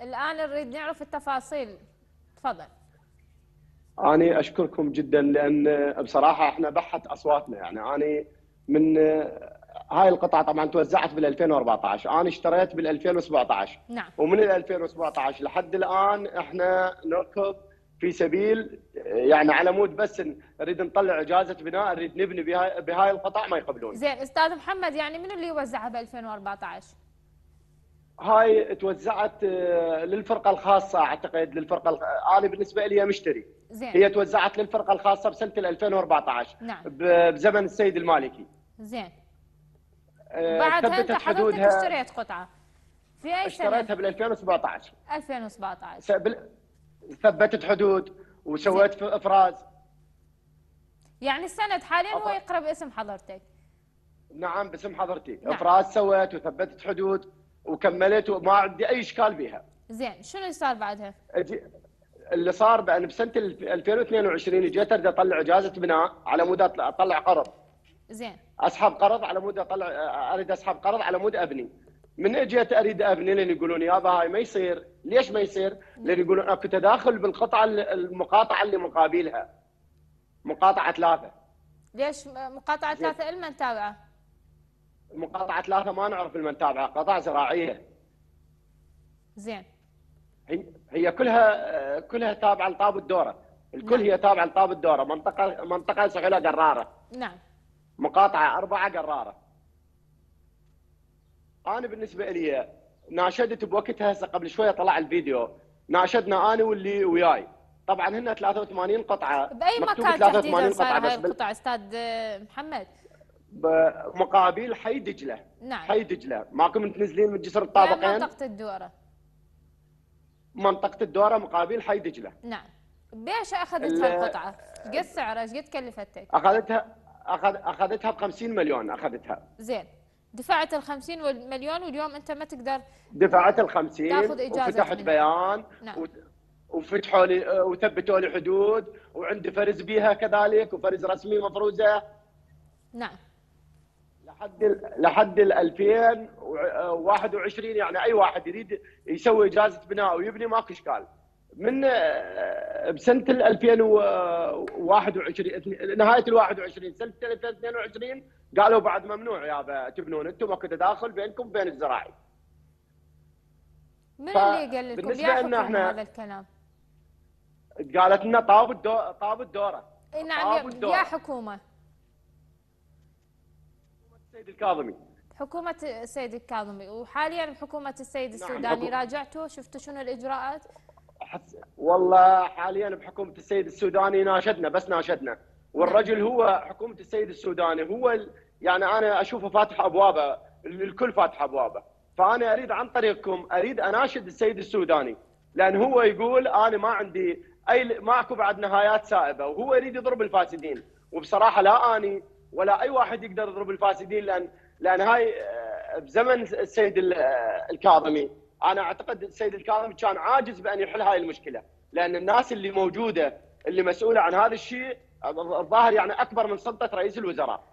الآن نريد نعرف التفاصيل. تفضل. أنا أشكركم جدا، لأن بصراحة احنا بحت أصواتنا. يعني أنا من هاي القطعة طبعا توزعت بال 2014، أنا اشتريت بال 2017. نعم. ومن ال 2017 لحد الآن احنا نركض في سبيل، يعني على مود بس نريد نطلع إجازة بناء، نريد نبني بهاي القطع، ما يقبلون. زين استاذ محمد، يعني من اللي وزعها ب 2014؟ هاي توزعت للفرقة الخاصة، أعتقد للفرقة أنا بالنسبة لي مشتري. زين. هي توزعت للفرقة الخاصة بسنة 2014 نعم. بزمن السيد المالكي. زين. وبعدها انت ثبتت حضرتك حدودها. اشتريت قطعة في اي سنة؟ اشتريتها بال 2017. 2017. ثبتت حدود زين. وسويت افراز. يعني السند حاليا هو يقرأ باسم حضرتك؟ نعم باسم حضرتي. نعم. افراز سويت وثبتت حدود وكملت وما عندي اي اشكال بها. زين، شنو اللي صار بعدها؟ اللي صار بان بسنه 2022 جيت اريد اطلع اجازه بناء على مود اطلع قرض. زين. اسحب قرض على مود اريد اسحب قرض على مود ابني. من اجيت اريد ابني لان يقولون يابا هاي ما يصير. ليش ما يصير؟ لان يقولون اكو تداخل بالقطعه المقاطعه اللي مقابلها، مقاطعه 3. ليش مقاطعة 3 لمن تابعه؟ مقاطعه 3 ما نعرف لمن تابعه، قطع زراعيه. زين. هي كلها تابعه لطاب الدوره. الكل نعم. هي تابعه لطاب الدوره، منطقه سحيله قراره. نعم. مقاطعه 4 قراره. انا بالنسبه لي ناشدت بوقتها، هسه قبل شويه طلع الفيديو، ناشدنا انا واللي وياي. طبعا هن 83 قطعه، بأي مكتوب مكان تحديدا 83 قطعه صايرة هاي بس القطع استاذ محمد؟ بمقابل حي دجله. نعم. حي دجله، ماكو من تنزلين من جسر يعني الطابقين. منطقة الدورة. منطقه الدوره مقابل حي دجله. نعم. بيش اخذت هالقطعة؟ قد سعرها؟ ايش قد كلفتك؟ اخذتها ب 50 مليون اخذتها. زين. دفعت ال 50 مليون واليوم انت ما تقدر دفعت ال 50 تاخذ اجازة وفتحت بناء. بيان. نعم. وفتحوا لي وثبتوا لي حدود، وعندي فرز بيها كذلك، وفرز رسمي مفروزه. نعم. لحد ال 2021. يعني اي واحد يريد يسوي اجازه بناء ويبني ماكو اشكال. من بسنه ال 2021، نهايه ال 21 سنه 2022 قالوا بعد ممنوع يابا تبنون انتم، ماكو تداخل بينكم وبين الزراعي. من اللي قال لكم؟ يا لنا حكومة احنا هذا الكلام؟ قالت لنا طاب الدوره. اي طاب نعم. الدورة. يا حكومة. السيد الكاظمي. حكومة السيد الكاظمي. وحاليا بحكومة السيد نعم. السوداني راجعتوا شفتوا شنو الإجراءات؟ والله حاليا بحكومه السيد السوداني ناشدنا، بس ناشدنا. والرجل هو حكومه السيد السوداني هو يعني انا اشوفه فاتح ابوابه، الكل فاتح ابوابه. فانا اريد عن طريقكم اريد اناشد السيد السوداني، لان هو يقول انا ما عندي ماكو بعد نهايات سائبه، وهو يريد يضرب الفاسدين. وبصراحه لا اني ولا اي واحد يقدر يضرب الفاسدين، لان هاي بزمن السيد الكاظمي. انا اعتقد السيد الكاظمي كان عاجز بان يحل هاي المشكله، لان الناس اللي موجوده اللي مسؤوله عن هذا الشيء الظاهر يعني اكبر من سلطه رئيس الوزراء.